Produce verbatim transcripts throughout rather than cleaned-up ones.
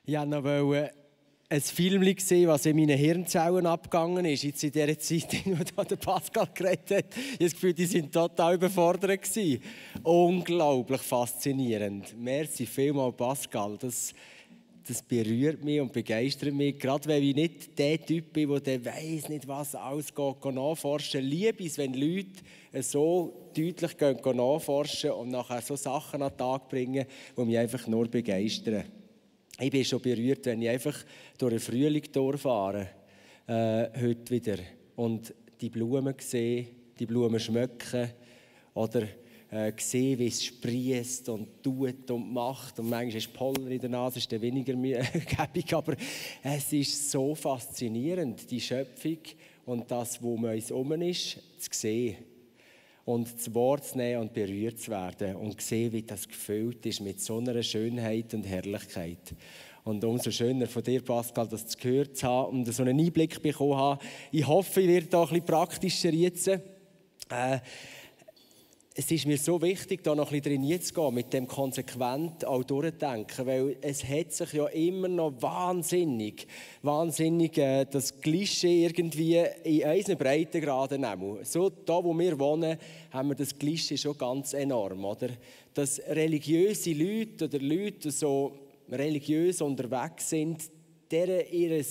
Ich wollte noch ein Film sehen, was in meinen Hirnzellen abgegangen ist. Jetzt in dieser Zeit, in der der Pascal geredet hat, ich habe das Gefühl, die waren total überfordert gewesen. Unglaublich faszinierend. Merci vielmals, Pascal. Das, das berührt mich und begeistert mich. Gerade weil ich nicht der Typ bin, der weiss nicht, was alles geht, nachforschen. Liebe es, wenn Leute so deutlich gehen, nachforschen und nachher so Sachen an den Tag bringen, die mich einfach nur begeistern. Ich bin schon berührt, wenn ich einfach durch den Frühling durchfahre, äh, heute wieder, und die Blumen sehe, die Blumen schmecken oder äh, sehe, wie es sprießt und tut und macht. Und manchmal ist Pollen in der Nase, ist dann weniger gäbig, aber es ist so faszinierend, die Schöpfung und das, was um uns herum ist, zu sehen. Und zu Wort zu nehmen und berührt zu werden und sehen, wie das gefüllt ist mit so einer Schönheit und Herrlichkeit. Und umso schöner von dir, Pascal, das zu gehört zu haben und so einen Einblick bekommen haben. Ich hoffe, ich werde da ein bisschen praktischer jetzt. Äh, es ist mir so wichtig, da noch ein bisschen drin zu gehen, mit dem konsequent auch durchdenken, weil es hat sich ja immer noch wahnsinnig, wahnsinnig äh, das Klischee irgendwie in unseren Breitengraden nehmen. So, da wo wir wohnen, haben wir das Klischee schon ganz enorm, oder? Dass religiöse Leute oder Leute, die so religiös unterwegs sind, deren ihr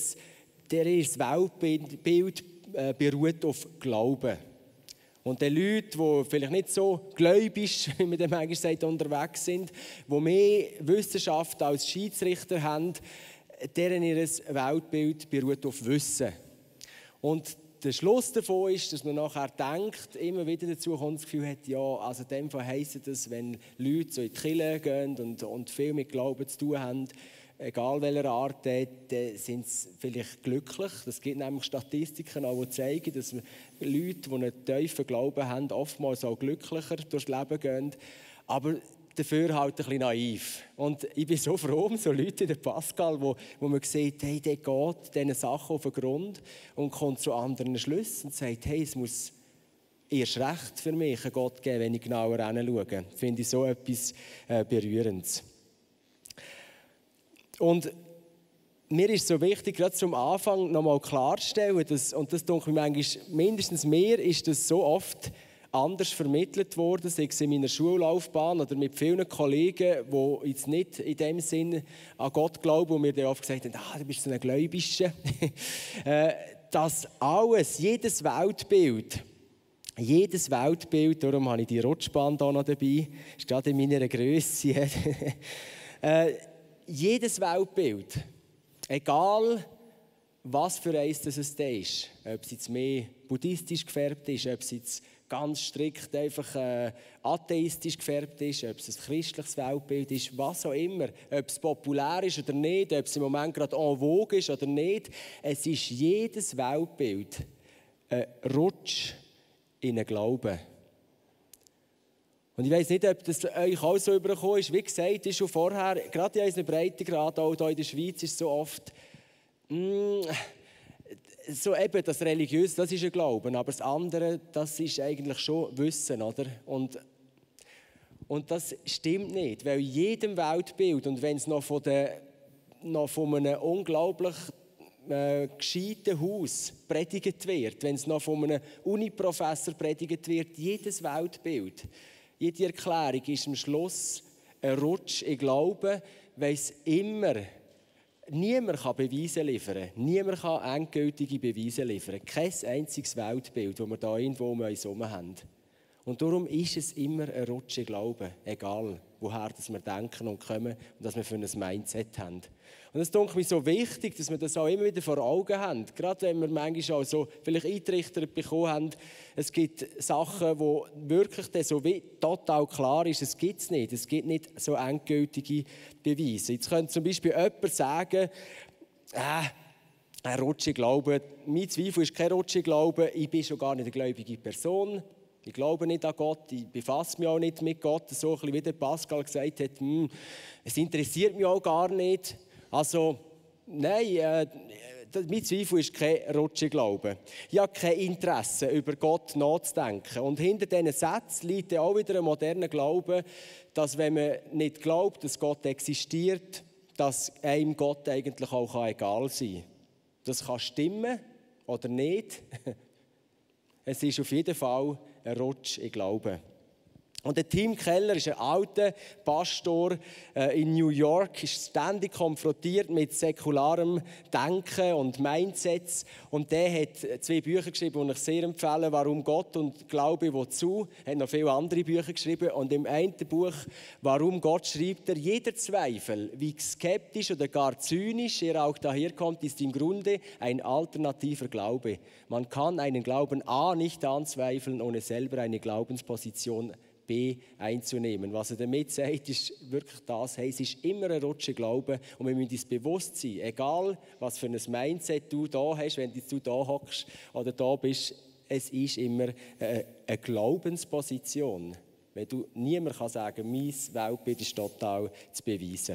Weltbild äh, beruht auf Glauben. Und die Leute, die vielleicht nicht so gläubig, wie man dem manchmal sagt, unterwegs sind, die mehr Wissenschaft als Schiedsrichter haben, deren ihr Weltbild beruht auf Wissen. Und der Schluss davon ist, dass man nachher denkt, immer wieder dazu kommt, das Gefühl hat, ja, also in dem Fall heisst das, wenn Leute so in die Kirche gehen und, und viel mit Glauben zu tun haben, egal welcher Art, dann sind sie vielleicht glücklich. Es gibt nämlich Statistiken, die zeigen, dass Leute, die einen tiefen Glauben haben, oftmals auch glücklicher durchs Leben gehen. Aber dafür halt ein bisschen naiv. Und ich bin so froh um so Leute wie der Pascal, wo, wo man sieht, hey, der geht diesen Sachen auf den Grund und kommt zu anderen Schlüssen und sagt, hey, es muss erst recht für mich einen Gott geben, wenn ich genauer hinschaue. Das finde ich so etwas äh, Berührendes. Und mir ist so wichtig, gerade zum Anfang noch mal klarzustellen, dass, und das denke ich manchmal, mindestens mir ist das so oft anders vermittelt worden, sei es in meiner Schullaufbahn oder mit vielen Kollegen, die jetzt nicht in dem Sinne an Gott glauben und mir dann oft gesagt haben, ah, du bist so ein Gläubischer. dass alles, jedes Weltbild, jedes Weltbild, darum habe ich die Rutschbahn hier noch dabei, ist gerade in meiner Grösse. Jedes Weltbild, egal was für eins das es ist, ob es jetzt mehr buddhistisch gefärbt ist, ob es jetzt ganz strikt einfach äh, atheistisch gefärbt ist, ob es ein christliches Weltbild ist, was auch immer, ob es populär ist oder nicht, ob es im Moment gerade en vogue ist oder nicht, es ist jedes Weltbild ein Rutsch in einen Glauben. Und ich weiss nicht, ob das euch auch so übergekommen ist. Wie gesagt, ist schon vorher, gerade in unseren Breitengraden, auch hier in der Schweiz, ist so oft mm, so eben das Religiöse, das ist ein Glauben, aber das andere, das ist eigentlich schon Wissen, oder? Und, und das stimmt nicht, weil in jedem Weltbild, und wenn es noch von, der, noch von einem unglaublich äh, gescheiten Haus predigt wird, wenn es noch von einem Uniprofessor predigt wird, jedes Weltbild, jede Erklärung ist am Schluss ein Rutsch in Glauben, weil es immer, niemand kann Beweise liefern, niemand kann endgültige Beweise liefern. Kein einziges Weltbild, das wir hier irgendwo um uns herum haben. Und darum ist es immer ein Rutsch in Glauben, egal woher dass wir denken und kommen und was wir für ein Mindset haben. Und es ist mir so wichtig, dass wir das auch immer wieder vor Augen haben. Gerade wenn wir manchmal auch so vielleicht eintrichtert bekommen haben, es gibt Sachen, wo wirklich so wie total klar ist, es gibt es nicht. Es gibt nicht so endgültige Beweise. Jetzt könnte zum Beispiel jemand sagen, äh, ein Rutsch in Glauben, mein Zweifel ist kein Rutsch in Glauben, ich bin schon gar nicht eine gläubige Person. Ich glaube nicht an Gott, ich befasse mich auch nicht mit Gott. So ein bisschen wie der Pascal gesagt hat, hm, es interessiert mich auch gar nicht. Also, nein, äh, mein Zweifel ist kein Rutsch in Glauben. Ich habe kein Interesse, über Gott nachzudenken. Und hinter diesen Sätzen liegt auch wieder ein moderner Glaube, dass wenn man nicht glaubt, dass Gott existiert, dass einem Gott eigentlich auch egal sein kann. Das kann stimmen oder nicht. Es ist auf jeden Fall ein Rutsch in Glauben. Und der Tim Keller ist ein alter Pastor in New York, ist ständig konfrontiert mit säkularem Denken und Mindsets. Und der hat zwei Bücher geschrieben, die ich sehr empfehle, «Warum Gott» und «Glaube wozu». Er hat noch viele andere Bücher geschrieben. Und im einen Buch «Warum Gott» schreibt er, jeder Zweifel, wie skeptisch oder gar zynisch er auch daherkommt, ist im Grunde ein alternativer Glaube. Man kann einen Glauben A nicht anzweifeln, ohne selber eine Glaubensposition B einzunehmen. Was er damit sagt, ist wirklich das, hey, es ist immer ein Rutsch Glauben und wir müssen uns bewusst sein, egal was für ein Mindset du da hast, wenn du da hockst oder da bist, es ist immer eine, eine Glaubensposition. Wenn du niemand kann sagen, mein Weltbild ist total zu beweisen.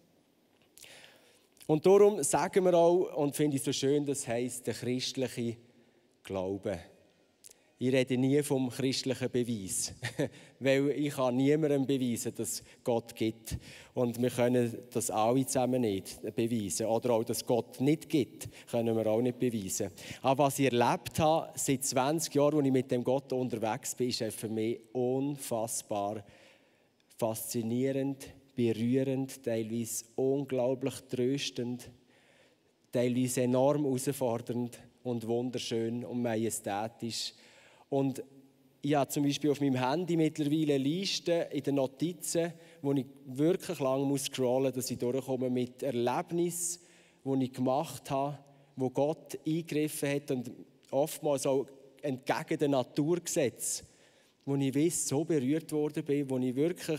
Und darum sagen wir auch, und finde ich so schön, das heisst der christliche Glaube. Ich rede nie vom christlichen Beweis, weil ich kann niemandem beweisen, dass es Gott gibt. Und wir können das alle zusammen nicht beweisen. Oder auch, dass es Gott nicht gibt, können wir auch nicht beweisen. Aber was ich erlebt habe, seit zwanzig Jahren, als ich mit dem Gott unterwegs bin, ist für mich unfassbar faszinierend, berührend, teilweise unglaublich tröstend, teilweise enorm herausfordernd und wunderschön und majestätisch. Und ich habe zum Beispiel auf meinem Handy mittlerweile eine Liste in den Notizen, wo ich wirklich lange muss scrollen muss, dass ich durchkomme mit Erlebnissen, die ich gemacht habe, wo Gott eingegriffen hat und oftmals auch entgegen den Naturgesetzen, wo ich weiss, so berührt worden bin, wo ich wirklich,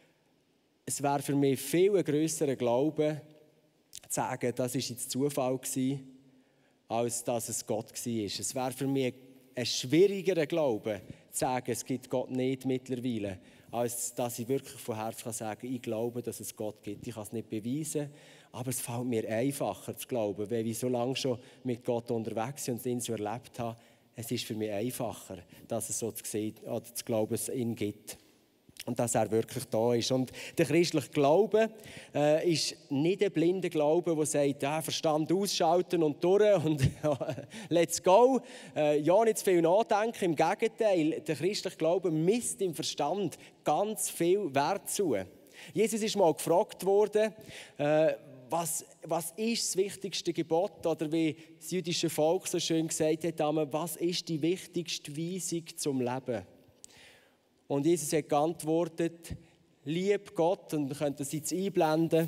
es wäre für mich viel ein grösserer Glaube, zu sagen, das war jetzt Zufall gewesen, als dass es Gott war. Es wäre für mich ein schwierigerer Glaube, zu sagen, es gibt Gott nicht mittlerweile, als dass ich wirklich von Herzen sagen kann, ich glaube, dass es Gott gibt. Ich kann es nicht beweisen, aber es fällt mir einfacher zu glauben, weil ich so lange schon mit Gott unterwegs bin und ihn so erlebt habe. Es ist für mich einfacher, dass es so zu sehen oder zu glauben, dass es ihn gibt. Und dass er wirklich da ist. Und der christliche Glaube äh, ist nicht ein blinder Glaube, der sagt, ja, Verstand ausschalten und durch und let's go. Äh, ja, nicht zu viel nachdenken. Im Gegenteil, der christliche Glaube misst im Verstand ganz viel Wert zu. Jesus ist mal gefragt worden, äh, was, was ist das wichtigste Gebot? Oder wie das jüdische Volk so schön gesagt hat, was ist die wichtigste Weisung zum Leben? Und Jesus hat geantwortet, lieb Gott, und wir können das jetzt einblenden,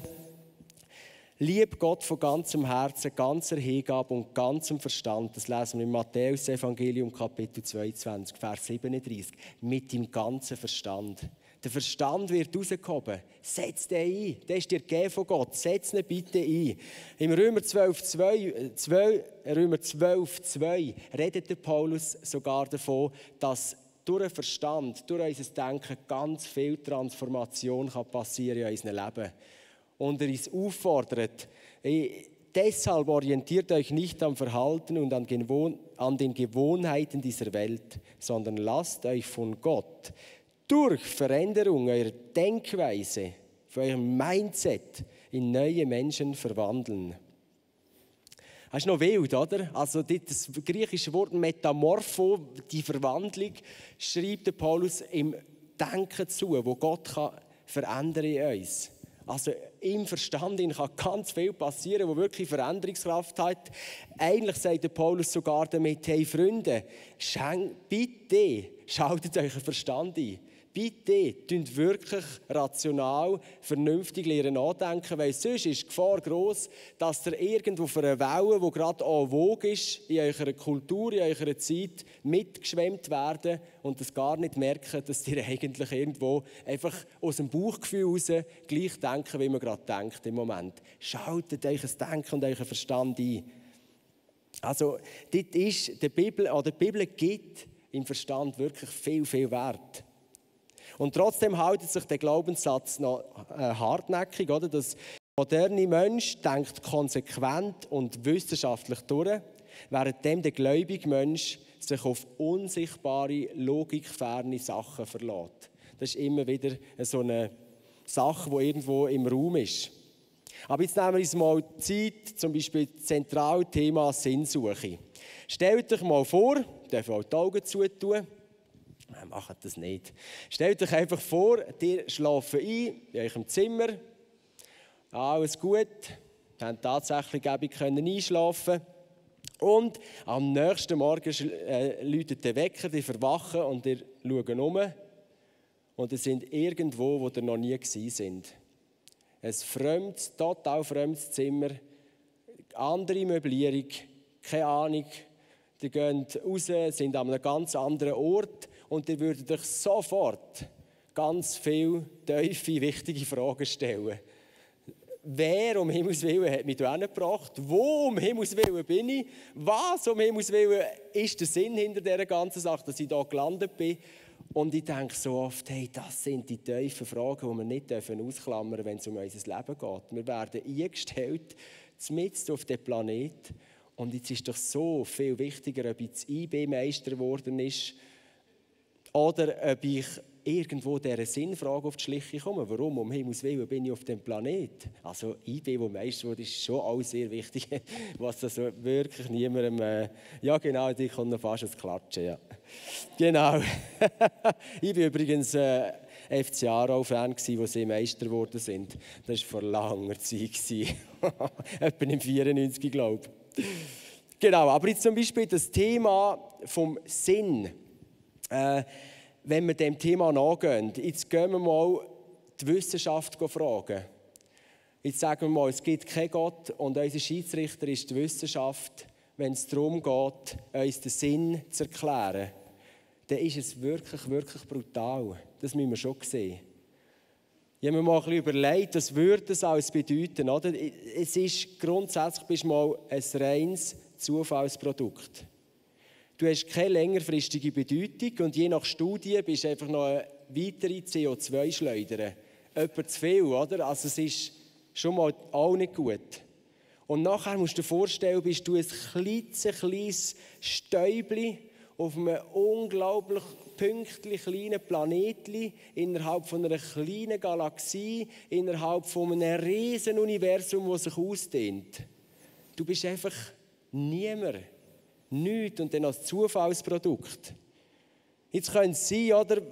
lieb Gott von ganzem Herzen, ganzer Hingabe und ganzem Verstand. Das lesen wir im Matthäus-Evangelium, Kapitel zweiundzwanzig, Vers siebenunddreißig. Mit dem ganzen Verstand. Der Verstand wird rausgehoben. Setz den ein. Der ist dir gegeben von Gott. Setz ihn bitte ein. Im Römer zwölf, zwei, Römer zwölf, zwei redet der Paulus sogar davon, dass durch den Verstand, durch unser Denken ganz viel Transformation kann passieren in unserem Leben. Und er uns auffordert, deshalb orientiert euch nicht am Verhalten und an, Gewohn- an den Gewohnheiten dieser Welt, sondern lasst euch von Gott durch Veränderung eurer Denkweise, von eurem Mindset in neue Menschen verwandeln. Das ist noch wild, oder? Also das griechische Wort Metamorpho, die Verwandlung, schreibt der Paulus im Denken zu, wo Gott kann verändern in uns. Also im Verstand kann ganz viel passieren, wo wirklich Veränderungskraft hat. Eigentlich sagt der Paulus sogar damit, hey Freunde, schenkt, bitte schaltet euch einen Verstand ein. Bitte, tünt wirklich rational, vernünftig lernen nachdenken, weil sonst ist die Gefahr gross, dass ihr irgendwo für eine Welle, die gerade en vogue ist, in eurer Kultur, in eurer Zeit, mitgeschwemmt werden und das gar nicht merken, dass ihr eigentlich irgendwo einfach aus dem Bauchgefühl heraus gleich denken, wie man gerade denkt im Moment. Schaltet euch das Denken und euren Verstand ein. Also, dort ist die Bibel, oder die Bibel gibt im Verstand wirklich viel, viel Wert. Und trotzdem hält sich der Glaubenssatz noch äh, hartnäckig, oder? Der moderne Mensch denkt konsequent und wissenschaftlich durch, während der gläubige Mensch sich auf unsichtbare, logikferne Sachen verlässt. Das ist immer wieder so eine Sache, die irgendwo im Raum ist. Aber jetzt nehmen wir uns mal Zeit, zum Beispiel das zentrale Thema Sinnsuche. Stellt euch mal vor, ihr dürft auch die Augen zutun. Nein, macht das nicht. Stellt euch einfach vor, ihr schlaft ein in eurem Zimmer. Alles gut. Ihr könnt tatsächlich eben einschlafen. Und am nächsten Morgen äh, läutet der Wecker, die verwachen und ihr schaut um. Und ihr seid irgendwo, wo ihr noch nie gewesen sind. Ein fremdes, total fremdes Zimmer, andere Möblierung, keine Ahnung. Ihr geht raus, sind an einem ganz anderen Ort und ihr würdet euch sofort ganz viele tiefe, wichtige Fragen stellen. Wer um Himmels Willen hat mich hierher gebracht? Wo um Himmels Willen bin ich? Was um Himmels Willen ist der Sinn hinter dieser ganzen Sache, dass ich hier gelandet bin? Und ich denke so oft, hey, das sind die tiefen Fragen, die wir nicht ausklammern dürfen, wenn es um unser Leben geht. Wir werden eingestellt, mitten auf diesem Planeten. Und jetzt ist es doch so viel wichtiger, ob ich jetzt I B-Meister geworden ist oder ob ich irgendwo dieser Sinnfrage auf die Schliche komme. Warum, um Himmels Willen, bin ich auf dem Planeten? Also I B, wo Meister wurde, ist schon auch sehr wichtig, was also wirklich niemandem... Äh, ja genau, die kommt noch fast ins Klatschen, ja. Genau. Ich war übrigens äh, F C Aarau-Fan, wo sie Meister geworden sind. Das war vor langer Zeit. Etwa im vierundneunzig, glaube ich. Genau, aber jetzt zum Beispiel das Thema vom Sinn. Äh, wenn wir dem Thema nachgehen, jetzt gehen wir mal die Wissenschaft fragen. Jetzt sagen wir mal, es gibt keinen Gott und unser Schiedsrichter ist die Wissenschaft, wenn es darum geht, uns den Sinn zu erklären. Dann ist es wirklich, wirklich brutal. Das müssen wir schon sehen. Ich habe mir mal ein bisschen überlegt, was würde es alles bedeuten, oder? Es ist grundsätzlich bist mal ein reines Zufallsprodukt. Du hast keine längerfristige Bedeutung und je nach Studie bist du einfach noch eine weitere C O zwei Schleuder. Etwa zu viel, oder? Also es ist schon mal auch nicht gut. Und nachher musst du dir vorstellen, bist du ein klitzekleines Stäubchen auf einem unglaublich pünktlich kleinen Planeten innerhalb von einer kleinen Galaxie, innerhalb von einem riesen Universum, das sich ausdehnt. Du bist einfach niemand. Nichts und dann als Zufallsprodukt. Jetzt könnte es sein, oder?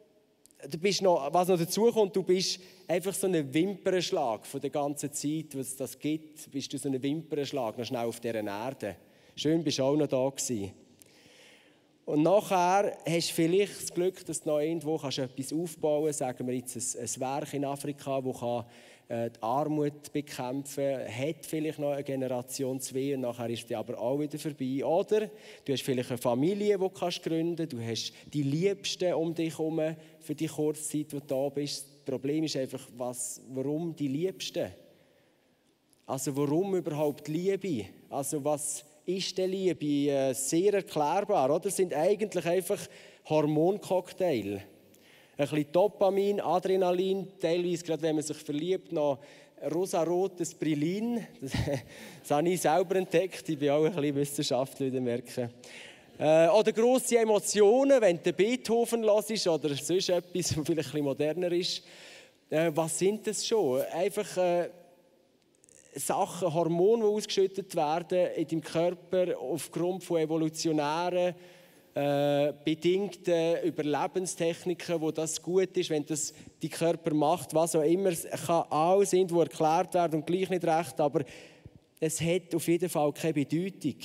Du bist noch, was noch dazu kommt, du bist einfach so ein Wimpernschlag von der ganzen Zeit, was es das gibt, bist du so ein Wimpernschlag, noch schnell auf dieser Erde. Schön, bist du auch noch da gewesen. Und nachher hast du vielleicht das Glück, dass du noch irgendwo kannst etwas aufbauen kannst, sagen wir jetzt ein, ein Werk in Afrika, das kann die Armut bekämpfen, hat vielleicht noch eine Generation zwei und nachher ist die aber auch wieder vorbei. Oder du hast vielleicht eine Familie, die du kannst gründen, du hast die Liebsten um dich herum für die kurze Zeit, wo du da bist. Das Problem ist einfach, was, warum die Liebsten? Also warum überhaupt Liebe? Also was ist denn Liebe? Sehr erklärbar, oder? Das sind eigentlich einfach Hormoncocktail. Ein bisschen Dopamin, Adrenalin, teilweise, gerade wenn man sich verliebt, noch rosarotes Brillin. Das, das habe ich selber entdeckt. Ich bin auch ein bisschen Wissenschaftler, wie merken. Äh, oder grosse Emotionen, wenn du Beethoven hörst oder sonst etwas, was vielleicht ein bisschen moderner ist. Äh, was sind das schon? Einfach äh, Sachen, Hormone, die ausgeschüttet werden in deinem Körper aufgrund von evolutionären Äh, bedingte Überlebenstechniken, wo das gut ist, wenn das die Körper macht, was auch immer, es kann alles irgendwo erklärt werden und gleich nicht recht, aber es hat auf jeden Fall keine Bedeutung.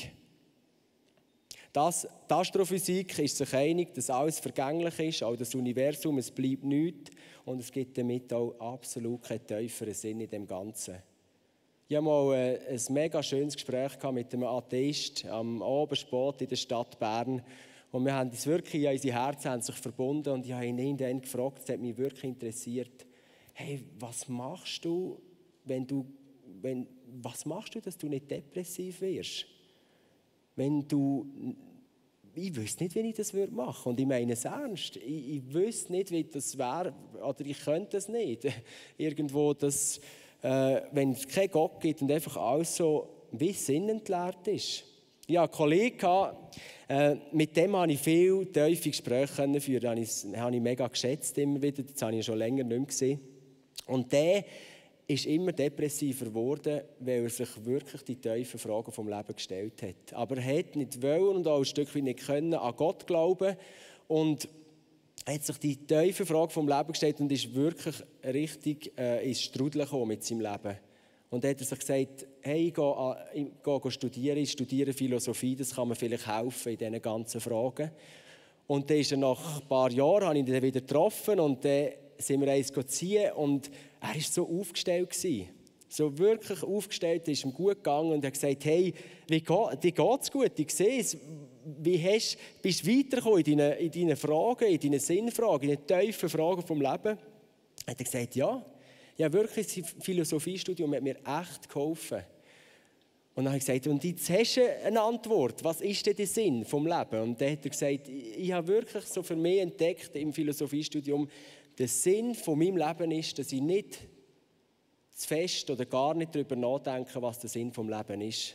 Das, die Astrophysik ist sich einig, dass alles vergänglich ist, auch das Universum, es bleibt nichts und es gibt damit auch absolut keinen tieferen Sinn in dem Ganzen. Ich hatte mal äh, ein mega schönes Gespräch mit einem Atheist am Abend spät in der Stadt Bern. Und wir haben uns wirklich, ja, unsere Herzen haben sich verbunden und ich habe ihn irgendwann gefragt, es hat mich wirklich interessiert, hey, was machst du, wenn du, wenn, was machst du, dass du nicht depressiv wirst? Wenn du, ich wüsste nicht, wie ich das machen würde. Und ich meine es ernst, ich, ich wüsste nicht, wie das wäre, oder ich könnte es nicht. Irgendwo, dass, äh, wenn es keinen Gott gibt und einfach alles so wie sinnentleert ist. Ich hatte einen Kollegen, äh, mit dem konnte ich viele tiefe Gespräche führen. Das habe ich, habe ich mega geschätzt immer wieder. Das habe ich schon länger nicht mehr gesehen. Und der ist immer depressiver geworden, weil er sich wirklich die tiefen Fragen vom Leben gestellt hat. Aber er hat nicht wollen und auch ein Stück weit nicht können an Gott glauben und hat sich die tiefen Fragen vom Leben gestellt und ist wirklich richtig äh, ins Strudeln gekommen mit seinem Leben. Und dann hat er sich gesagt, hey, ich gehe, ich gehe studieren, ich studiere Philosophie, das kann mir vielleicht helfen in diesen ganzen Fragen. Und dann ist er nach ein paar Jahren, habe ich ihn dann wieder getroffen und dann sind wir eins ziehen und er war so aufgestellt gewesen. So wirklich aufgestellt, ist ihm gut gegangen und er hat gesagt, hey, wie geht, dir geht es gut, ich sehe es. Wie hast, bist du weitergekommen in deinen, in deinen Fragen, in deinen Sinnfragen, in den tiefen Fragen vom Leben? Hat er gesagt, ja. Ja, wirklich, das Philosophiestudium hat mir echt geholfen. Und dann habe ich gesagt, und jetzt hast du eine Antwort. Was ist denn der Sinn vom Leben? Und dann hat er gesagt, ich habe wirklich so für mich entdeckt im Philosophiestudium, der Sinn von meinem Leben ist, dass ich nicht zu fest oder gar nicht darüber nachdenke, was der Sinn vom Leben ist.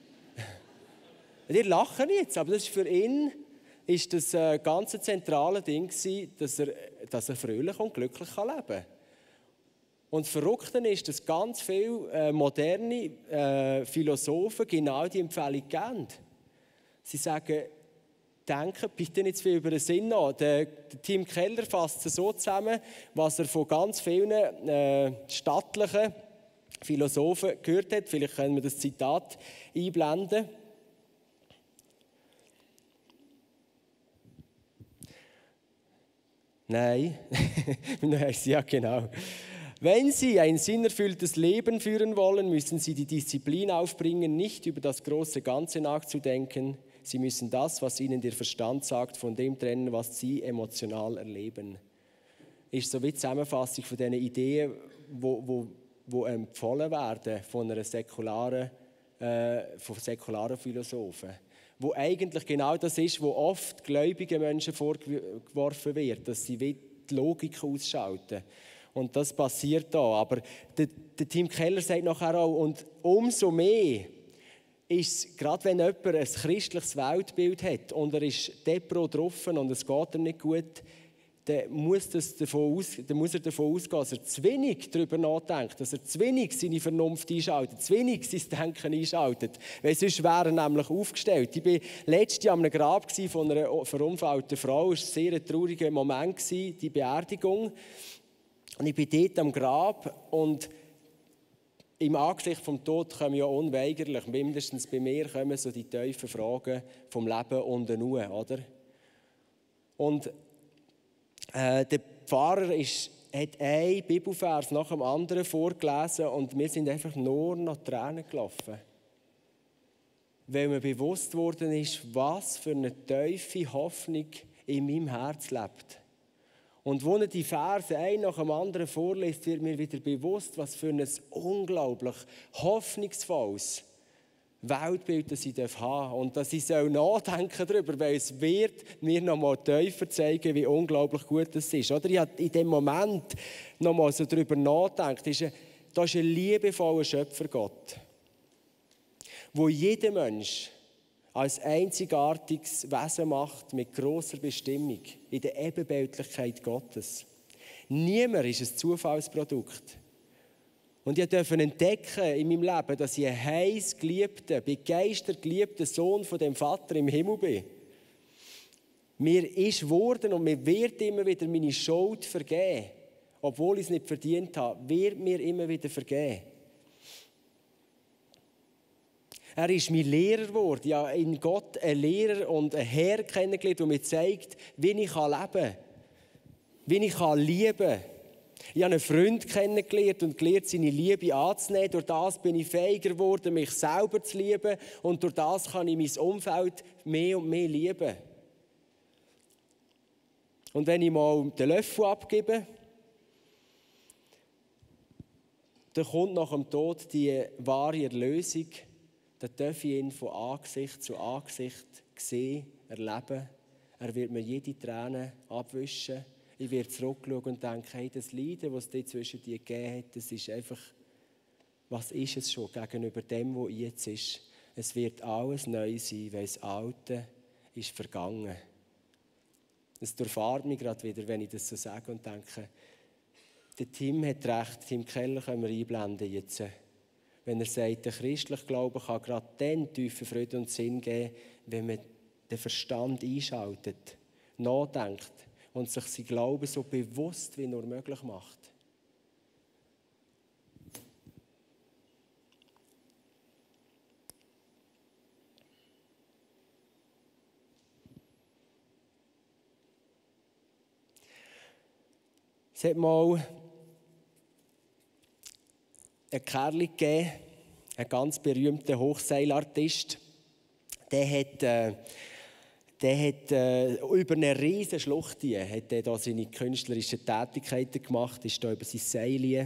Ihr lachen jetzt, aber das ist für ihn ist das ein ganz zentrales Ding gewesen, dass er, dass er fröhlich und glücklich leben kann. Und das Verrückte ist, dass ganz viele äh, moderne äh, Philosophen genau die Empfehlung geben. Sie sagen, denken bitte nicht zu viel über den Sinn nach. Der, der Tim Keller fasst es so zusammen, was er von ganz vielen äh, stattlichen Philosophen gehört hat. Vielleicht können wir das Zitat einblenden. Nein, ja genau. Wenn Sie ein sinnerfülltes Leben führen wollen, müssen Sie die Disziplin aufbringen, nicht über das große Ganze nachzudenken. Sie müssen das, was Ihnen der Verstand sagt, von dem trennen, was Sie emotional erleben. Ist so wie die Zusammenfassung von diesen Ideen, wo, wo, wo empfohlen werden von einer säkularen, äh, von säkularen Philosophen. Wo eigentlich genau das ist, wo oft gläubigen Menschen vorgeworfen wird, dass sie die Logik ausschalten. Und das passiert da. Aber der, der Tim Keller sagt nachher auch, und umso mehr ist, gerade wenn jemand ein christliches Weltbild hat und er ist depro drauf und es geht ihm nicht gut, dann muss, das davon aus, dann muss er davon ausgehen, dass er zu wenig darüber nachdenkt, dass er zu wenig seine Vernunft einschaltet, zu wenig sein Denken einschaltet. Weil sonst wäre er nämlich aufgestellt. Ich war letztes Jahr an einem Grab von einer verunfallten Frau. Es war ein sehr trauriger Moment, die Beerdigung. Und ich bin dort am Grab und im Angesicht vom Tod kommen ja unweigerlich, mindestens bei mir, kommen so die tiefen Fragen vom Leben unten raus, oder? Und äh, der Pfarrer ist, hat einen Bibelvers nach dem anderen vorgelesen und wir sind einfach nur noch Tränen gelaufen. Weil mir bewusst worden ist, was für eine tiefe Hoffnung in meinem Herz lebt. Und als er die Verse ein nach dem anderen vorliest, wird mir wieder bewusst, was für ein unglaublich hoffnungsvolles Weltbild das ich haben darf. Und dass ich nachdenken darüber, weil es wird mir noch mal tiefer zeigen, wie unglaublich gut das ist. Oder ich habe in dem Moment noch mal so darüber nachgedacht, da ist ein liebevoller Schöpfergott, wo jeder Mensch als einzigartiges Wesen macht mit grosser Bestimmung in der Ebenbildlichkeit Gottes. Niemand ist ein Zufallsprodukt. Und ich durfte entdecken in meinem Leben, dass ich ein heiß geliebter, begeistert geliebter Sohn von dem Vater im Himmel bin. Mir ist geworden und mir wird immer wieder meine Schuld vergeben. Obwohl ich es nicht verdient habe, wird mir immer wieder vergeben. Er ist mein Lehrer geworden. Ja, in Gott ein Lehrer und ein Herr kennengelernt, der mir zeigt, wie ich leben kann, wie ich lieben kann. Ich habe einen Freund kennengelernt und gelernt, seine Liebe anzunehmen. Durch das bin ich fähiger geworden, mich selber zu lieben. Und durch das kann ich mein Umfeld mehr und mehr lieben. Und wenn ich mal den Löffel abgebe, dann kommt nach dem Tod die wahre Erlösung. Dann darf ich ihn von Angesicht zu Angesicht sehen, erleben. Er wird mir jede Träne abwischen. Ich werde zurückschauen und denken, hey, das Leiden, das es zwischen dir gegeben hat, das ist einfach, was ist es schon gegenüber dem, was jetzt ist? Es wird alles neu sein, weil das Alte ist vergangen. Es durchfahrt mich gerade wieder, wenn ich das so sage und denke, Der Tim hat recht, Tim Keller können wir einblenden jetzt. Wenn er sagt, der christliche Glaube kann gerade dann tiefen Frieden und Sinn geben, wenn man den Verstand einschaltet, nachdenkt und sich sein Glauben so bewusst wie nur möglich macht. Es hat mal einen Kerl gegeben, einen ganz berühmten Hochseilartist. Der hat, äh, der hat äh, über eine riesige Schlucht hier, hat er da seine künstlerischen Tätigkeiten gemacht, ist da über sein Seil.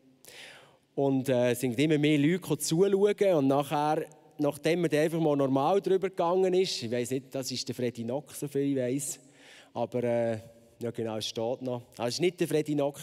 Und äh, es sind immer mehr Leute zuschauen. Und nachher, nachdem er einfach mal normal drüber gegangen ist, ich weiss nicht, das ist der Freddy Nock, so viel ich weiss, aber äh, ja genau, es steht noch. Also es war nicht der Freddy Nock.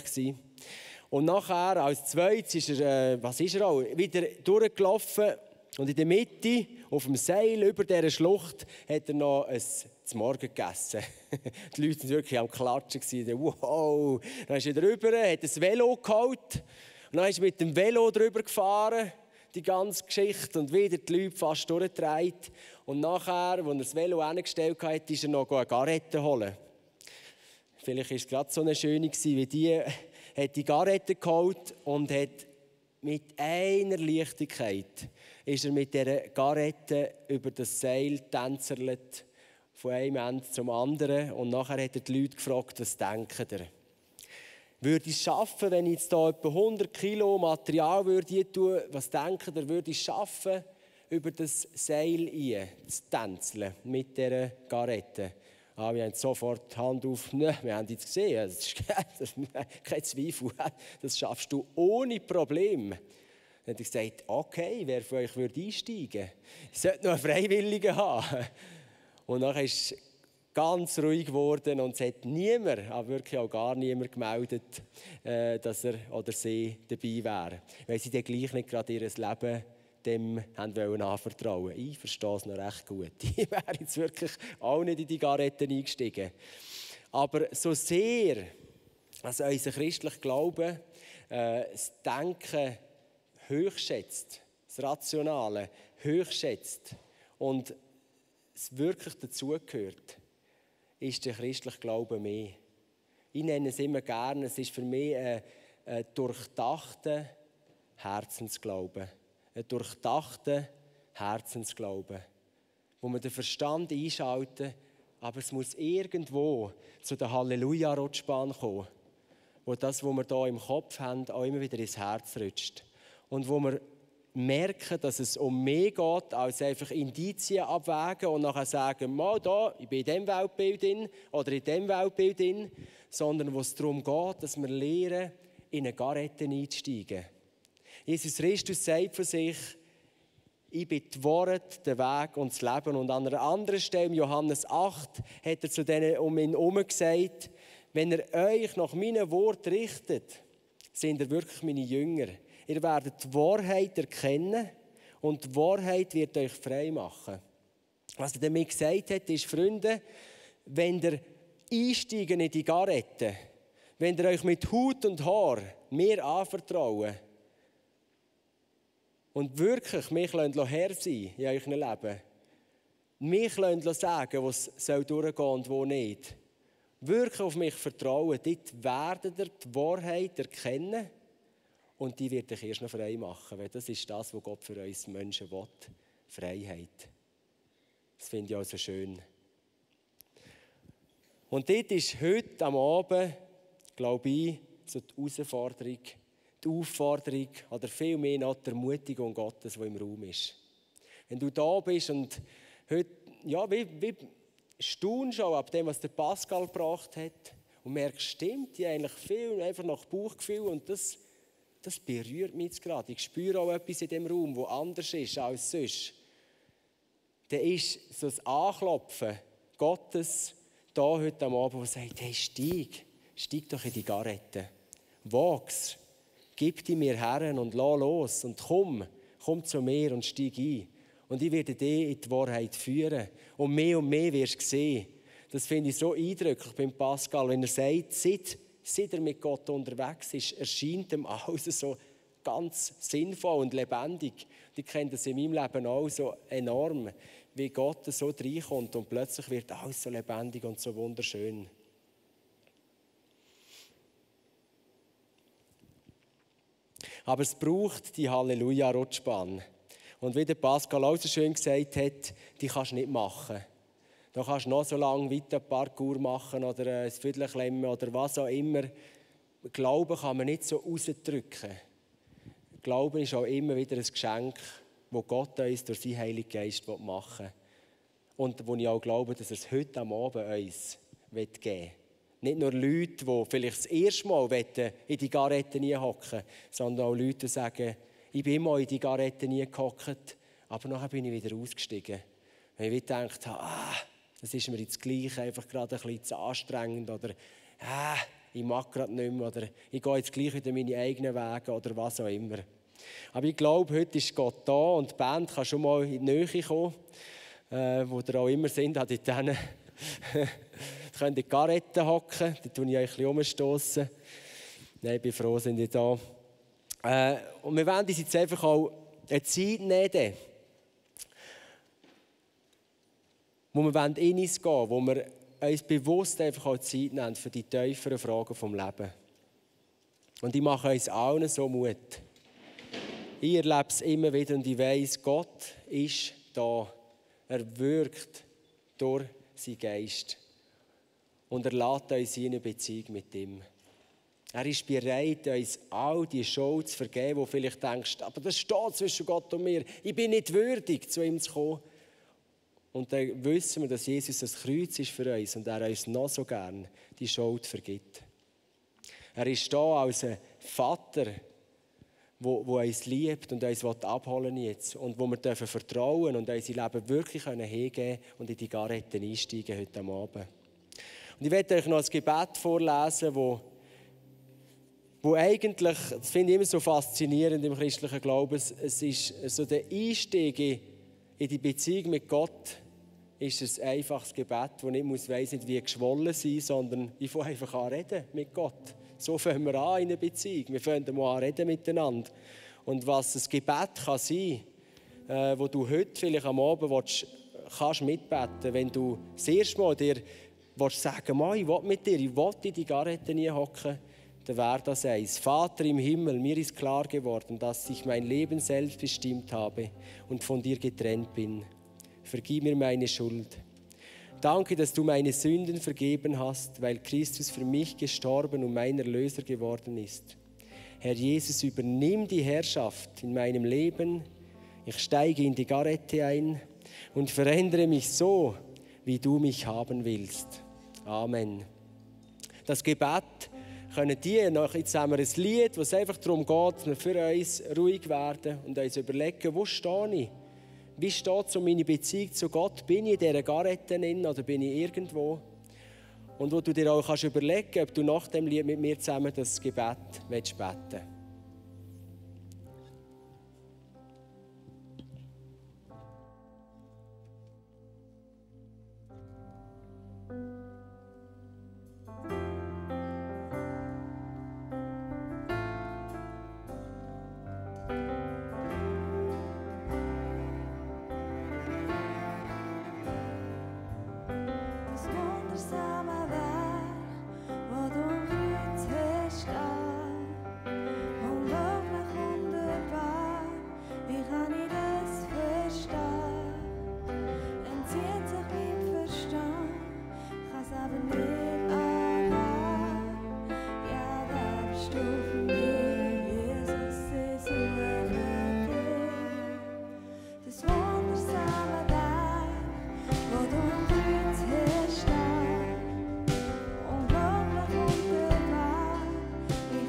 Und nachher, als zweites, ist er, äh, was ist er auch, wieder durchgelaufen. Und in der Mitte, auf dem Seil über dieser Schlucht, hat er noch ein zum Morgen gegessen. Die Leute waren wirklich am Klatschen. Wow! Dann ist er drüber, hat ein Velo geholt. Und dann ist er mit dem Velo drüber gefahren, die ganze Geschichte. Und wieder die Leute fast durchgetragen. Und nachher, als er das Velo hingestellt hat, ist er noch eine Garette holen. Vielleicht war es gerade so eine schöne, wie die, hat die Garette geholt und hat mit einer Leichtigkeit ist er mit dieser Garette über das Seil tänzerlet, von einem Ende zum anderen. Und nachher hat er die Leute gefragt, was denken ihr? Würde ich es schaffen, wenn ich jetzt hier etwa hundert Kilo Material würde tun, was denkt ihr, würde ich es schaffen, über das Seil ein zu tänzeln mit dieser Garette? Ah, wir haben sofort die Hand auf. Ne, wir haben es gesehen. Das ist, das ist kein Zweifel. Das schaffst du ohne Probleme. Dann hat er gesagt, okay, wer von euch würde einsteigen? Ich sollte noch einen Freiwilligen haben. Und dann ist es ganz ruhig geworden und es hat niemand, aber wirklich auch gar niemand gemeldet, dass er oder sie dabei wäre. Weil sie dann gleich nicht gerade ihr Leben dem wollen anvertrauen. Ich verstehe es noch recht gut. Ich wäre jetzt wirklich auch nicht in die Garette eingestiegen. Aber so sehr, also unser christlicher Glaube, äh, das Denken hochschätzt, das Rationale hochschätzt und es wirklich dazugehört, ist der christliche Glaube mehr. Ich nenne es immer gerne, es ist für mich ein, ein durchdachter Herzensglaube. Ein durchdachter Herzensglaube, wo man den Verstand einschalten, aber es muss irgendwo zu der Halleluja-Rutschbahn kommen, wo das, was wir hier im Kopf haben, auch immer wieder ins Herz rutscht. Und wo wir merken, dass es um mehr geht, als einfach Indizien abwägen und nachher sagen, mal da, ich bin in diesem Weltbild drin oder in diesem Weltbild drin, sondern wo es darum geht, dass wir lernen, in eine Garette einzusteigen. Jesus Christus sagt von sich, ich bin die Wahrheit, der Weg und das Leben. Und an einer anderen Stelle, in Johannes acht, hat er zu denen um ihn herum gesagt, wenn ihr euch nach meinen Worten richtet, sind ihr wirklich meine Jünger. Ihr werdet die Wahrheit erkennen und die Wahrheit wird euch frei machen. Was er damit gesagt hat, ist, Freunde, wenn ihr einsteigen in die Garette, wenn ihr euch mit Haut und Haar mir anvertrauen und wirklich mich Herr sein in eurem Leben, mich sagen, was soll durchgehen und wo nicht, wirklich auf mich vertrauen, dort werdet ihr die Wahrheit erkennen und die wird euch erst noch frei machen, weil das ist das, was Gott für uns Menschen will, Freiheit. Das finde ich also schön. Und dort ist heute am Abend, glaube ich, so die Herausforderung, die Aufforderung oder vielmehr noch die Ermutigung Gottes, die im Raum ist. Wenn du da bist und heute, ja, wie, wie staunst du ab dem, was der Pascal gebracht hat und merkst, stimmt ja eigentlich viel, einfach nach Bauchgefühl und das, das berührt mich jetzt gerade. Ich spüre auch etwas in dem Raum, das anders ist als sonst. Dann ist so das Anklopfen Gottes da heute am Abend, der sagt, hey, steig, steig doch in die Garette, wag's. Gib die mir her und lass los und komm, komm zu mir und steig ein. Und ich werde dich in die Wahrheit führen. Und mehr und mehr wirst du sehen. Das finde ich so eindrücklich beim Pascal, wenn er sagt, seit seit er mit Gott unterwegs ist, erscheint ihm alles so ganz sinnvoll und lebendig. Ich kenne das in meinem Leben auch so enorm, wie Gott so reinkommt und plötzlich wird alles so lebendig und so wunderschön. Aber es braucht die Halleluja-Rutschbahn. Und wie der Pascal auch so schön gesagt hat, die kannst du nicht machen. Da kannst du noch so lange weiter Parkour machen oder ein Viertel klemmen oder was auch immer. Glauben kann man nicht so rausdrücken. Glauben ist auch immer wieder ein Geschenk, das Gott uns durch seinen Heiligen Geist machen will. Und wo ich auch glaube, dass er es heute am Abend uns geben will. Nicht nur Leute, die vielleicht das erste Mal in die Garette hocken, sondern auch Leute, die sagen, ich bin immer in die Garette gehockt, aber nachher bin ich wieder ausgestiegen. Weil ich gedacht habe, ah, das ist mir jetzt gleich einfach gerade ein bisschen zu anstrengend oder ah, ich mag gerade nicht mehr oder ich gehe jetzt gleich wieder meine eigenen Wege oder was auch immer. Aber ich glaube, heute ist Gott da und die Band kann schon mal in die Nähe kommen, äh, wo ihr auch immer sind, an denen. Ihr könnt in die Garette hocken, da tue ich euch ein bisschen umstossen. Nein, ich bin froh, sind ihr da. Äh, und wir wollen uns jetzt einfach auch eine Zeit nehmen, wo wir in uns gehen wollen, wo wir uns bewusst einfach auch Zeit nehmen für die tieferen Fragen vom Leben. Und ich mache uns allen so Mut. Ich erlebe es immer wieder und ich weiss, Gott ist da. Er wirkt durch seinen Geist. Und er lässt uns in eine Beziehung mit ihm. Er ist bereit, uns all die Schuld zu vergeben, wo du vielleicht denkst, aber das steht zwischen Gott und mir. Ich bin nicht würdig, zu ihm zu kommen. Und dann wissen wir, dass Jesus das Kreuz ist für uns und er uns noch so gern die Schuld vergibt. Er ist da als ein Vater, der uns liebt und uns abholen jetzt. Und wo wir dürfen vertrauen und unser Leben wirklich hingeben können und in die Garette einsteigen heute Abend. Und ich werde euch noch ein Gebet vorlesen, wo, wo eigentlich, das finde ich immer so faszinierend im christlichen Glauben, es ist so der Einstieg in die Beziehung mit Gott, ist es ein einfaches Gebet, das nicht muss weiss nicht wie geschwollen sein, sondern ich fange einfach an reden mit Gott. So fangen wir an in einer Beziehung. Wir fangen mal an reden miteinander. Und was ein Gebet kann sein, äh, wo du heute vielleicht am Abend willst, kannst mitbeten, wenn du das erste Mal dir willst sagen, Mann, ich will mit dir, ich will in die Garette nie hocken, dann wäre das eins. Vater im Himmel, mir ist klar geworden, dass ich mein Leben selbst bestimmt habe und von dir getrennt bin. Vergib mir meine Schuld. Danke, dass du meine Sünden vergeben hast, weil Christus für mich gestorben und mein Erlöser geworden ist. Herr Jesus, übernimm die Herrschaft in meinem Leben. Ich steige in die Garette ein und verändere mich so, wie du mich haben willst. Amen. Das Gebet können die, noch, jetzt haben wir ein Lied, wo es einfach darum geht, dass wir für uns ruhig werden und uns überlegen, wo stehe ich? Wie steht so meine Beziehung zu Gott? Bin ich in dieser Garette drin oder bin ich irgendwo? Und wo du dir auch kannst überlegen, ob du nach dem Lied mit mir zusammen das Gebet beten willst. Ich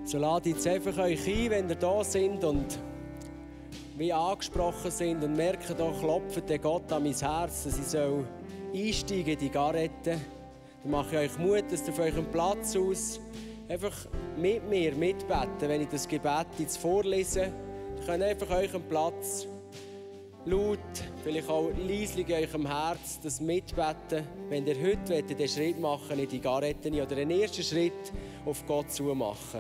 So ladet jetzt einfach euch ein, wenn ihr da sind und wie angesprochen sind und merken, da klopft der Gott an mein Herz, dass ich soll einsteigen in die Garette. Dann mache ich euch Mut, dass ihr auf eurem Platz aus einfach mit mir mitbeten, wenn ich das Gebet jetzt vorlese. Ihr könnt einfach euren Platz laut, vielleicht auch leislich in eurem Herz das mitbeten, wenn ihr heute wollt, den Schritt machen in die Garette oder den ersten Schritt auf Gott zu machen.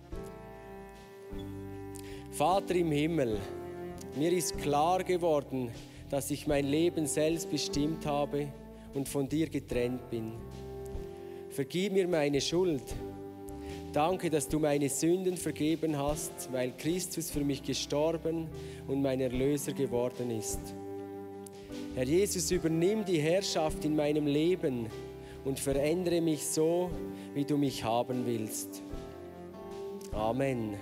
Vater im Himmel, mir ist klar geworden, dass ich mein Leben selbst bestimmt habe und von dir getrennt bin. Vergib mir meine Schuld. Danke, dass du meine Sünden vergeben hast, weil Christus für mich gestorben und mein Erlöser geworden ist. Herr Jesus, übernimm die Herrschaft in meinem Leben und verändere mich so, wie du mich haben willst. Amen.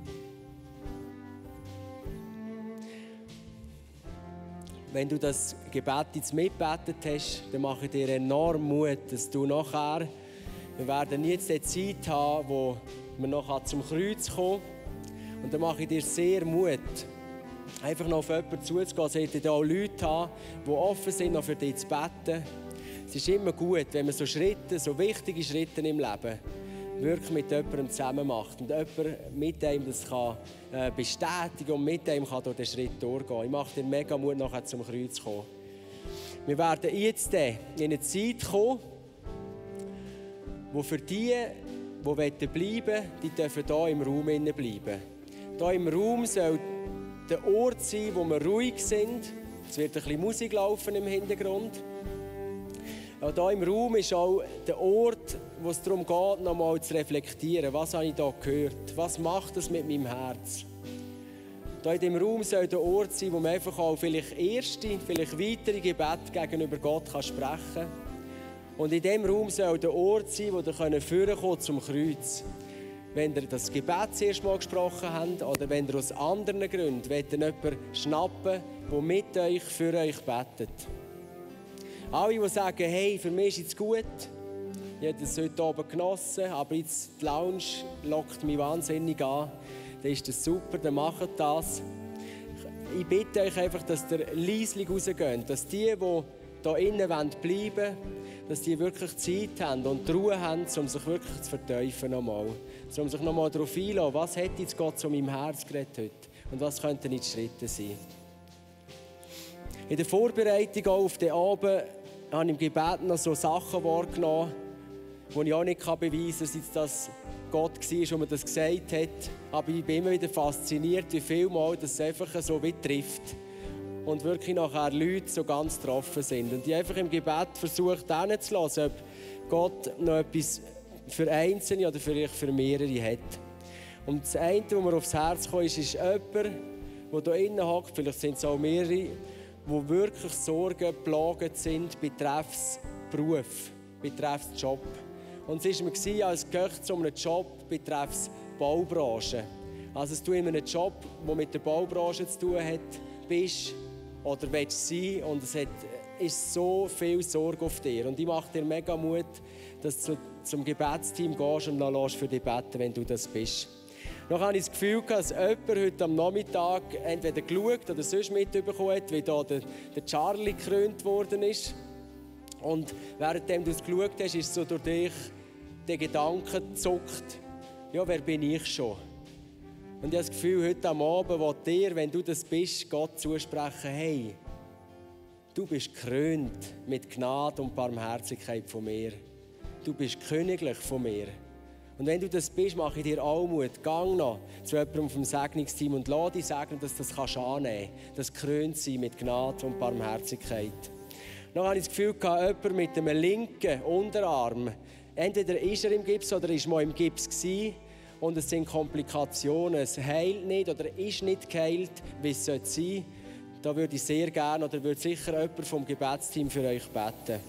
Wenn du das Gebet jetzt mitgebetet hast, dann mache ich dir enorm Mut, dass du nachher, wir werden jetzt die Zeit haben, wo wir noch zum Kreuz kommen. Und dann mache ich dir sehr Mut, einfach noch auf jemanden zuzugehen. Solltet ihr auch Leute haben, die offen sind, noch für dich zu beten. Es ist immer gut, wenn man so Schritte, so wichtige Schritte im Leben wirklich mit jemandem zusammen macht und jemand mit einem das kann, äh, bestätigen und mit einem kann durch den Schritt durchgehen. Ich mache dir mega Mut, nachher zum Kreuz zu kommen. Wir werden jetzt in eine Zeit kommen, wo für die, die bleiben wollen, die dürfen hier im Raum bleiben. Hier im Raum soll der Ort sein, wo wir ruhig sind. Es wird ein bisschen Musik laufen im Hintergrund. Auch hier im Raum ist auch der Ort, wo es darum geht, nochmal zu reflektieren. Was habe ich hier gehört? Was macht das mit meinem Herz? Hier in diesem Raum soll der Ort sein, wo man einfach auch vielleicht erste, vielleicht weitere Gebete gegenüber Gott kann sprechen kann. Und in diesem Raum soll der Ort sein, wo ihr vorkommen könnt zum Kreuz. Wenn ihr das Gebet zuerst mal gesprochen habt oder wenn ihr aus anderen Gründen wollt, jemanden schnappen, der mit euch für euch betet. Alle, die sagen, hey, für mich ist es gut, ich habe das heute oben genossen, aber jetzt die Lounge lockt mich wahnsinnig an, dann ist das super, dann macht das. Ich bitte euch einfach, dass ihr leislich rausgeht, dass die, die hier innen bleiben wollen, dass die wirklich Zeit haben und die Ruhe haben, um sich wirklich zu vertiefen nochmal. Um sich nochmal darauf einzulassen, was hat jetzt Gott zu meinem Herz geredet heute und was könnten die Schritte sein. In der Vorbereitung auf den Abend habe ich im Gebet noch so Sachen wahrgenommen, die ich auch nicht beweisen kann, dass das Gott war, und mir das gesagt hat. Aber ich bin immer wieder fasziniert, wie viel Mal das einfach so wie trifft. Und wirklich nachher Leute so ganz getroffen sind. Und ich habe einfach im Gebet versucht, hinzulassen, ob Gott noch etwas für Einzelne oder vielleicht für mehrere hat. Und das eine, was mir aufs Herz kam, ist, ist jemand, der hier innen hockt, vielleicht sind es auch mehrere, die wirklich Sorgen geplagt sind betreffs Beruf, betreffs Job. Und es war mir als Köch zu einem Job betreffs Baubranche. Also dass du in einem Job, der mit der Baubranche zu tun hat, bist oder willst sein, und es hat, ist so viel Sorge auf dir. Und ich mache dir mega Mut, dass du zum Gebetsteam gehst und dann für dich beten, wenn du das bist. Noch habe ich das Gefühl, dass jemand heute am Nachmittag entweder geschaut oder sonst mitbekommen hat, wie da der, der Charlie gekrönt worden ist. Und währenddem du es geschaut hast, ist so durch dich der Gedanke gezuckt, ja, wer bin ich schon? Und ich habe das Gefühl, heute am Abend will dir, wenn du das bist, Gott zusprechen, hey, du bist gekrönt mit Gnade und Barmherzigkeit von mir. Du bist königlich von mir. Und wenn du das bist, mache ich dir Allmut. Gang noch zu jemandem vom Segnungsteam und lass dich segnen, dass du das kannst annehmen kannst. Das krönt sein mit Gnade und Barmherzigkeit. Dann habe ich das Gefühl, jemand mit einem linken Unterarm, entweder ist er im Gips oder ist mal im Gips gewesen, und es sind Komplikationen. Es heilt nicht oder ist nicht geheilt, wie es sein sollte. Da würde ich sehr gerne oder würde sicher jemand vom Gebetsteam für euch beten.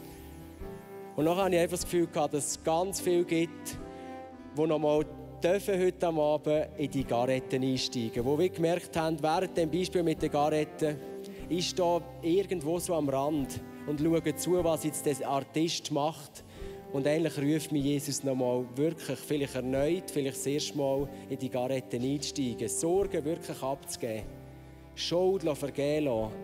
Und dann habe ich einfach das Gefühl, dass es ganz viel gibt, die noch mal dürfen heute am Abend in die Garetten einsteigen. Wo wir gemerkt haben, während dem Beispiel mit den Garetten, ist da irgendwo so am Rand und schauen zu, was jetzt der Artist macht. Und eigentlich ruft mich Jesus nochmal wirklich, vielleicht erneut, vielleicht das erste Mal in die Garette einzusteigen, Sorgen wirklich abzugeben, Schuld vergeben lassen,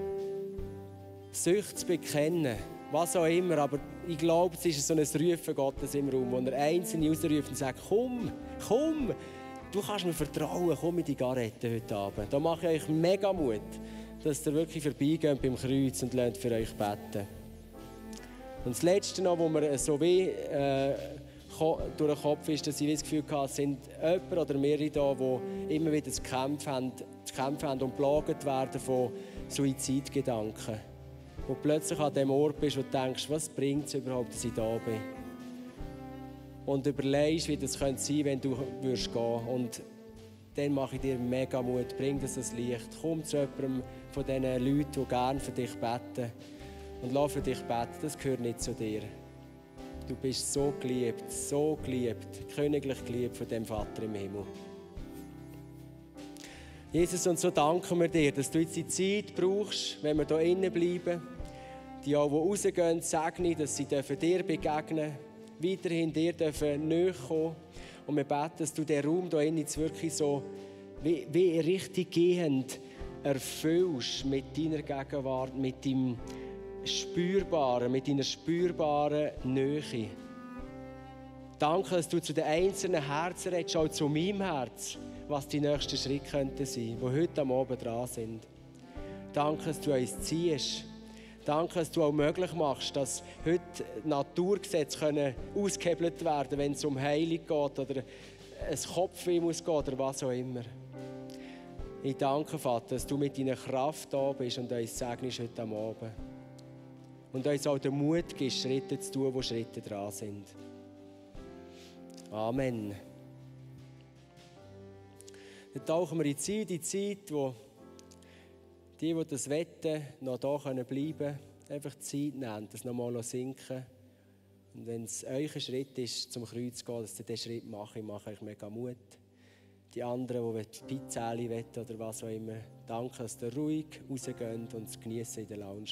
Sucht zu bekennen, was auch immer. Aber ich glaube, es ist so ein Rufen Gottes im Raum, wo er Einzelne rausruft und sagt, komm, komm, du kannst mir vertrauen, komm in die Garette heute Abend. Da mache ich euch mega Mut, dass ihr wirklich vorbeigeht beim Kreuz und lernt für euch beten. Und das Letzte noch, wo mir so weh äh, durch den Kopf ist, dass ich das Gefühl hatte, es sind jemand oder mehrere da, die immer wieder zu kämpfen haben, zu kämpfen haben und plagt werden von Suizidgedanken. Wo du plötzlich an dem Ort bist und denkst, was bringt es überhaupt, dass ich da bin? Und überlegst, wie das könnte sein, wenn du würdest gehen. Und dann mache ich dir mega Mut, bring das ans Licht. Komm zu jemandem von diesen Leuten, die gerne für dich beten. Und lass für dich beten, das gehört nicht zu dir. Du bist so geliebt, so geliebt, königlich geliebt von dem Vater im Himmel. Jesus, und so danken wir dir, dass du jetzt die Zeit brauchst, wenn wir hier innen bleiben. Die auch, die rausgehen, segne, dass sie dir begegnen dürfen, weiterhin dir näher kommen. Und wir beten, dass du den Raum hier innen jetzt wirklich so wie, wie richtig gehend erfüllst mit deiner Gegenwart, mit deinem Spürbaren, mit deiner spürbaren Nähe. Danke, dass du zu den einzelnen Herzen redest, auch zu meinem Herz, was die nächsten Schritte könnten sein, die heute am Abend dran sind. Danke, dass du uns ziehst. Danke, dass du auch möglich machst, dass heute Naturgesetze können ausgehebelt werden können, wenn es um Heilung geht oder ein Kopfweh muss gehen oder was auch immer. Ich danke, Vater, dass du mit deiner Kraft da bist und uns segnest heute am Abend. Und uns auch den Mut gibst, Schritte zu tun, wo Schritte dran sind. Amen. Dann tauchen wir in die Zeit, die Zeit, wo die, die das wetten, noch da bleiben können, einfach Zeit nehmen, das nochmal sinken. Und wenn es euch ein Schritt ist, zum Kreuz zu gehen, dass ihr diesen Schritt macht, ich mache euch mega Mut. Die anderen, die Pizzeli wetten oder was auch immer, danke, dass ihr ruhig rausgeht und es geniessen in der Lounge.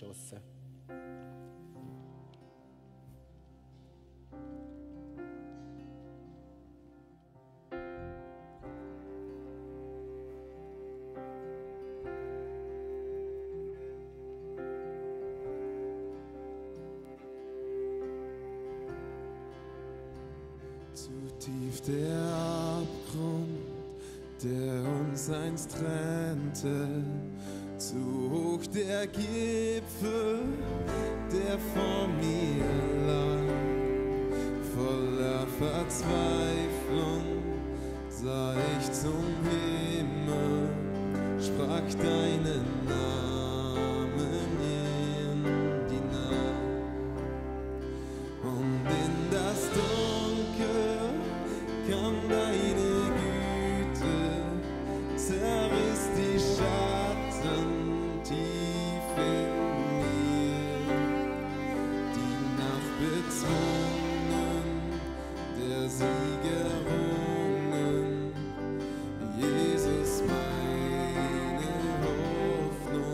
Zu tief der Abgrund, der uns einst trennte, zu hoch der Gipfel, der vor mir lag. Voller Verzweiflung sah ich zum Himmel, sprach deinen Namen in die Nacht. Und in das Dunkel kam deine Güte, zerriss die Schatten tief in mir. Die Nacht bezwungen, der Sieg errungen, Jesus meine Hoffnung.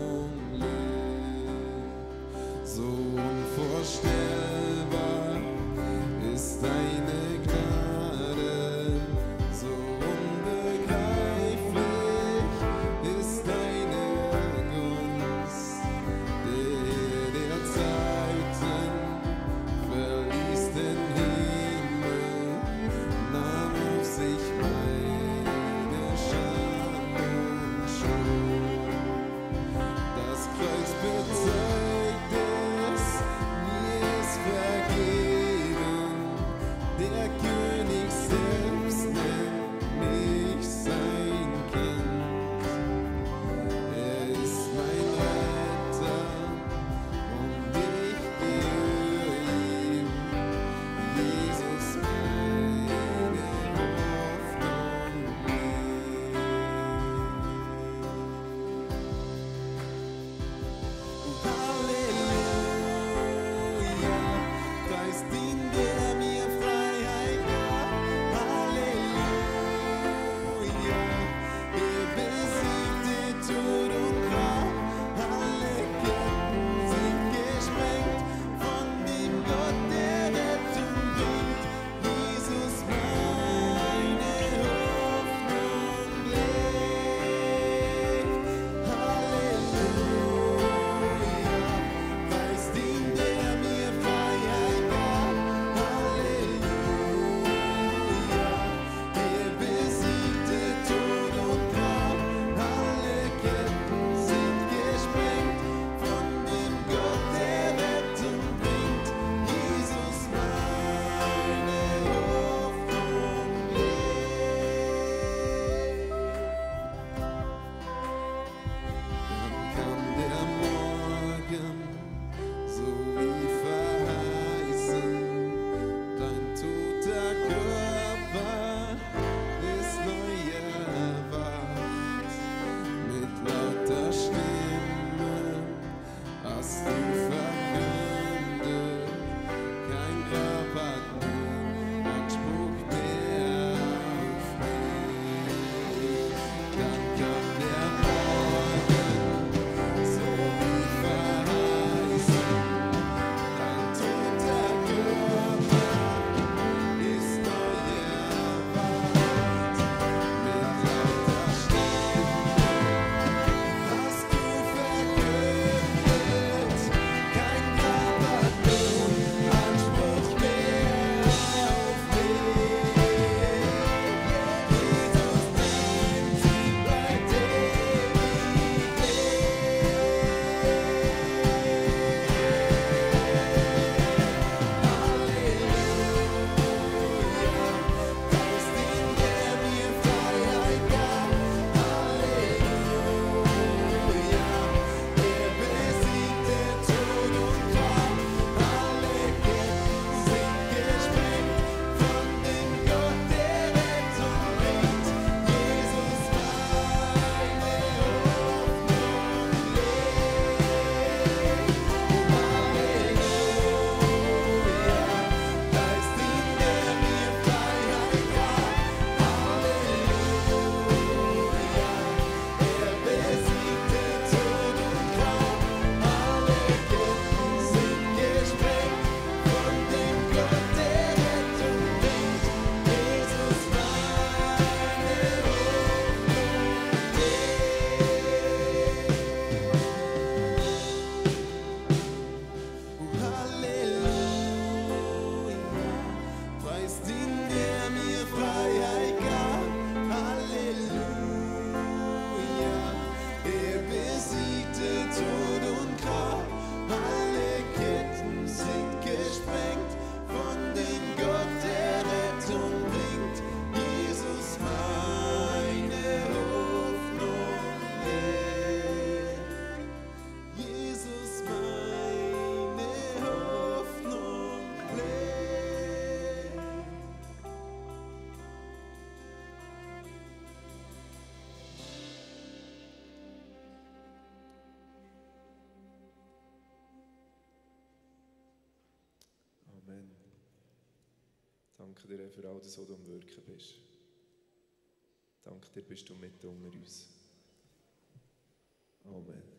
Amen. Danke dir für all das, was du am Wirken bist. Danke dir, bist du mit unter uns. Amen.